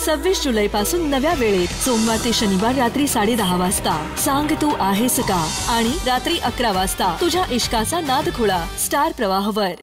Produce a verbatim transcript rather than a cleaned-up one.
सव्वीस जुलै पासून नव्या वेळेत सोमवार ते शनिवार रात्री साडे दहा वाजता सांग तू आहेस का आणि रात्री अकरा वाजता तुझ्या इश्काचा नाद खुळा स्टार प्रवाहवर।